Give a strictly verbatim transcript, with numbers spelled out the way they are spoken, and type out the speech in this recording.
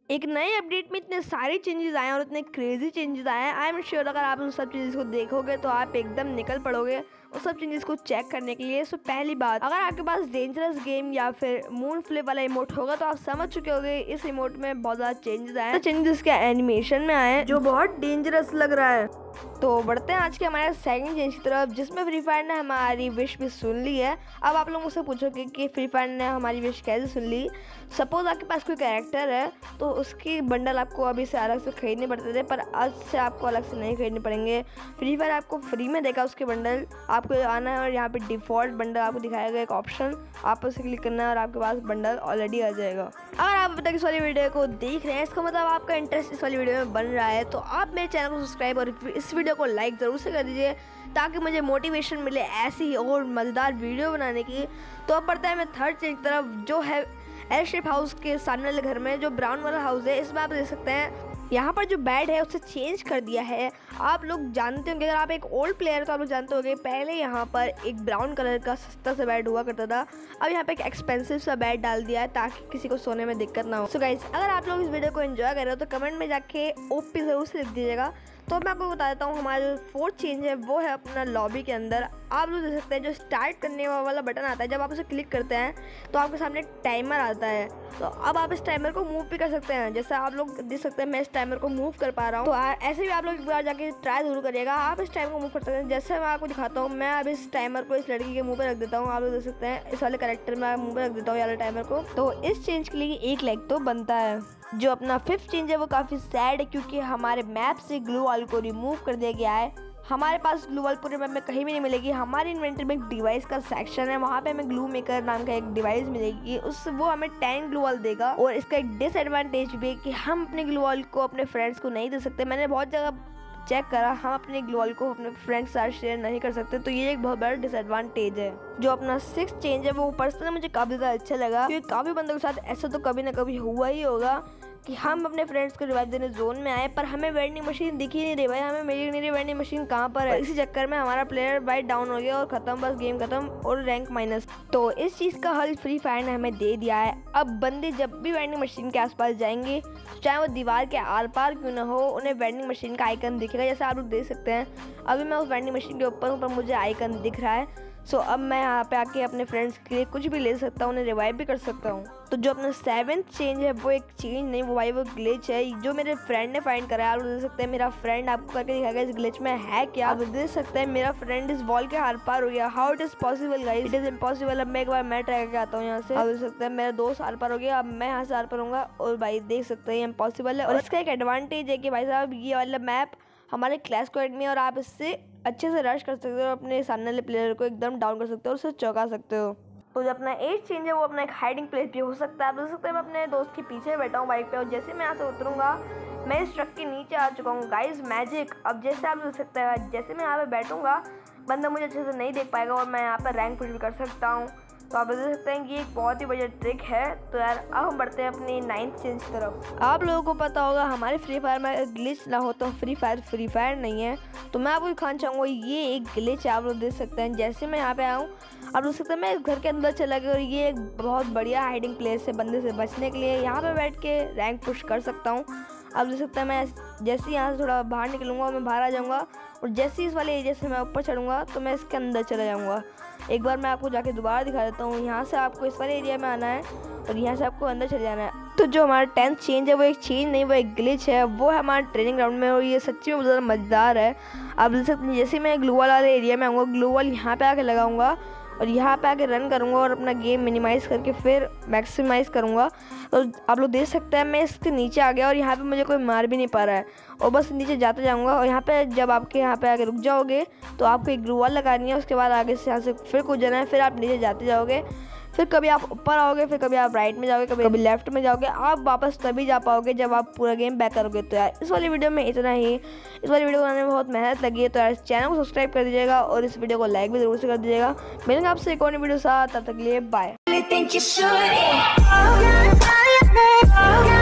एक नए अपडेट में इतने सारे चेंजेस आए हैं और इतने क्रेजी चेंजेस आए हैं। आई एम श्योर अगर आप उन सब चीज़ को देखोगे तो आप एकदम निकल पड़ोगे उन सब चेंजेस को चेक करने के लिए। सो पहली बात, अगर आपके पास डेंजरस गेम या फिर मून फ्लिप वाला इमोट होगा तो आप समझ चुके होंगे इस इमोट में बहुत ज़्यादा चेंजेस आए हैं। चेंजेस के एनिमेशन में आए हैं जो बहुत डेंजरस लग रहा है। तो बढ़ते हैं आज के हमारे सेकंड चेंज की तरफ, जिसमें फ्री फायर ने हमारी विश भी सुन ली है। अब आप लोग मुझसे पूछोगे कि फ्री फायर ने हमारी विश कैसे सुन ली। सपोज आपके पास कोई कैरेक्टर है तो उसकी बंडल आपको अभी से अलग से खरीदने पड़ते थे, पर आज से आपको अलग से नहीं खरीदने पड़ेंगे। फ्री फायर आपको फ्री में देगा उसके बंडल। आपको आना है और यहाँ पे डिफ़ॉल्ट बंडल आपको दिखाएगा एक ऑप्शन, आप उसे क्लिक करना है और आपके पास बंडल ऑलरेडी आ जाएगा। अगर आप अभी तक इस वाली वीडियो को देख रहे हैं इसका मतलब आपका इंटरेस्ट इस वाली वीडियो में बन रहा है, तो आप मेरे चैनल को सब्सक्राइब और इस वीडियो को लाइक ज़रूर से कर दीजिए ताकि मुझे मोटिवेशन मिले ऐसी और मज़ेदार वीडियो बनाने की। तो अब बढ़ता है मैं थर्ड चेंज की तरफ, जो है एल शेप हाउस के सामने वाले घर में जो ब्राउन वाला हाउस है। इसमें आप देख सकते हैं यहाँ पर जो बेड है उसे चेंज कर दिया है। आप लोग जानते होंगे, अगर आप एक ओल्ड प्लेयर तो आप लोग जानते होंगे पहले यहाँ पर एक ब्राउन कलर का सस्ता सा बेड हुआ करता था। अब यहाँ पे एक एक्सपेंसिव सा बेड डाल दिया है ताकि किसी को सोने में दिक्कत ना हो। सो गाइस, अगर आप लोग इस वीडियो को एंजॉय कर रहे हो तो कमेंट में जाके ओपी ज़रूर से लिख दीजिएगा। तो मैं आपको बता देता हूँ हमारा जो फोर्थ चेंज है वो है अपना लॉबी के अंदर। आप लोग देख सकते हैं जो स्टार्ट करने वाला बटन आता है, जब आप उसे क्लिक करते हैं तो आपके सामने टाइमर आता है। तो अब आप इस टाइमर को मूव भी कर सकते हैं, जैसे आप लोग देख सकते हैं मैं इस टाइमर को मूव कर पा रहा हूँ। तो ऐसे भी आप लोग एक बार जाके ट्राई जरूर करिएगा। आप इस टाइमर को मूव कर सकते हैं, जैसे मैं आपको दिखाता हूँ। मैं अब इस टाइमर को इस लड़की के मुँह पर रख देता हूँ। आप लोग देख सकते हैं इस वाले कैरेक्टर में मुँह पर रख देता हूँ ये वाले टाइमर को। तो इस चेंज के लिए एक लाइक तो बनता है। जो अपना फिफ्थ चेंज है वो काफ़ी सैड है क्योंकि हमारे मैप से ग्लू वॉल को रिमूव कर दिया गया है। हमारे पास ग्लू वॉल पूरे मैप में कहीं भी नहीं मिलेगी। हमारी इन्वेंटरी में एक डिवाइस का सेक्शन है, वहाँ पे हमें ग्लू मेकर नाम का एक डिवाइस मिलेगी। उस वो हमें टेन ग्लू वॉल देगा। और इसका एक डिसएडवांटेज भी है कि हम अपने ग्लू वॉल को अपने फ्रेंड्स को नहीं दे सकते। मैंने बहुत जगह चेक करा, हम अपने ग्लू वॉल को अपने फ्रेंड्स के साथ शेयर नहीं कर सकते, तो ये एक बहुत बड़ा डिसएडवांटेज है। जो अपना सिक्स्थ चेंज है वो पर्सनली मुझे काफ़ी ज़्यादा अच्छा लगा क्योंकि काफ़ी बंदों के साथ ऐसा तो कभी ना कभी हुआ ही होगा कि हम अपने फ्रेंड्स को रिवाइव देने जोन में आए पर हमें वेंडिंग मशीन दिख ही नहीं रही। भाई हमें मिली नहीं रही वेंडिंग मशीन कहाँ पर है। इसी चक्कर में हमारा प्लेयर बाइट डाउन हो गया और खत्म, बस गेम खत्म और रैंक माइनस। तो इस चीज़ का हल फ्री फायर ने हमें दे दिया है। अब बंदे जब भी वेंडिंग मशीन के आसपास जाएंगे, चाहे वो दीवार के आर पार क्यों ना हो, उन्हें वेंडिंग मशीन का आइकन दिखेगा। जैसे आप लोग देख सकते हैं अभी मैं उस वेंडिंग मशीन के ऊपर हूँ पर मुझे आइकन दिख रहा है। सो so, अब मैं यहाँ पे आके अपने फ्रेंड्स के लिए कुछ भी ले सकता हूँ, उन्हें रिवाइव भी कर सकता हूँ। तो जो अपना सेवेंथ चेंज है वो एक चेंज नहीं, वो भाई वो ग्लिच है जो मेरे फ्रेंड ने फाइंड करा है। आप देख सकते हैं मेरा फ्रेंड आपको करके दिखाएगा इस ग्लिच में है क्या। आप देख सकते हैं मेरा फ्रेंड इस वॉल के आर पार हो गया। How it is possible guys, it is impossible. अब मैं एक बार मैं ट्राई करके आता हूँ यहाँ से। आप देख सकते हैं मेरा दोस्त आर पार हो गया, अब मैं यहाँ से आर पार होऊंगा और भाई देख सकते हैं इम्पॉसिबल है। और इसका एक एडवांटेज है कि भाई साहब ये वाला मैप हमारे क्लैश स्क्वाड में और आप इससे अच्छे से रश कर सकते हो, अपने सामने वाले प्लेयर को एकदम डाउन कर सकते हो और उसे चौंका सकते हो। तो जो अपना एट चेंज है वो अपना एक हाइडिंग प्लेस भी हो सकता है। आप देख सकते हैं मैं अपने दोस्त के पीछे बैठा हूँ बाइक पे और जैसे मैं यहाँ से उतरूंगा मैं इस ट्रक के नीचे आ चुका हूँ। Guys magic. अब जैसे आप देख सकते हैं जैसे मैं यहाँ पे बैठूंगा बंदा मुझे अच्छे से नहीं देख पाएगा और मैं यहाँ पर रैंक पुश भी कर सकता हूँ। तो आप देख सकते हैं कि एक बहुत ही बढ़िया ट्रिक है। तो यार अब हम बढ़ते हैं अपनी नाइन्थ चेंज की तरफ। आप लोगों को पता होगा हमारे फ्री फायर में ग्लिच ना हो तो फ्री फायर फ्री फायर नहीं है। तो मैं आपको दिखाना चाहूँगा ये एक ग्लिच है। आप लोग देख सकते हैं जैसे मैं यहाँ पे आया हूँ आप देख सकते हैं मैं इस घर के अंदर चला गया और ये एक बहुत बढ़िया हाइडिंग प्लेस है बंदे से बचने के लिए। यहाँ पे बैठ के रैंक पुश कर सकता हूँ। आप देख सकते हैं मैं जैसे यहाँ से थोड़ा बाहर निकलूँगा और मैं बाहर आ जाऊँगा और जैसे इस वाले एरिया से मैं ऊपर चढ़ूँगा तो मैं इसके अंदर चला जाऊँगा। एक बार मैं आपको जाके दोबारा दिखा देता हूँ। यहाँ से आपको इस वाले एरिया में आना है और यहाँ से आपको अंदर चले जाना है। तो जो हमारा टेंथ चेंज है वो एक चेंज नहीं, वो एक ग्लिच है। वो है हमारा ट्रेनिंग ग्राउंड में और ये सच्ची में बहुत ज़्यादा मज़ेदार है। आप देख सकते हैं जैसे मैं ग्लू वॉल वाले एरिया में आऊँगा, ग्लू वॉल यहाँ पे आके लगाऊंगा और यहाँ पे आके रन करूँगा और अपना गेम मिनिमाइज़ करके फिर मैक्सिमाइज़ करूँगा। तो आप लोग देख सकते हैं मैं इसके नीचे आ गया और यहाँ पे मुझे कोई मार भी नहीं पा रहा है और बस नीचे जाते जाऊँगा। और यहाँ पे जब आपके यहाँ पे आके रुक जाओगे तो आपको एक ग्लू वॉल लगानी है, उसके बाद आगे से यहाँ से फिर कूद जाना है, फिर आप नीचे जाते जाओगे, फिर कभी आप ऊपर आओगे, फिर कभी आप राइट में जाओगे, कभी कभी लेफ्ट में जाओगे। आप वापस तभी जा पाओगे जब आप पूरा गेम बैक करोगे। तो यार इस वाली वीडियो में इतना ही। इस वाली वीडियो बनाने में बहुत मेहनत लगी है, तो यार इस चैनल को सब्सक्राइब कर दीजिएगा और इस वीडियो को लाइक भी जरूर से कर दीजिएगा। मिलेंगे आपसे एक और वीडियो साथ, तब तक के लिए बाय।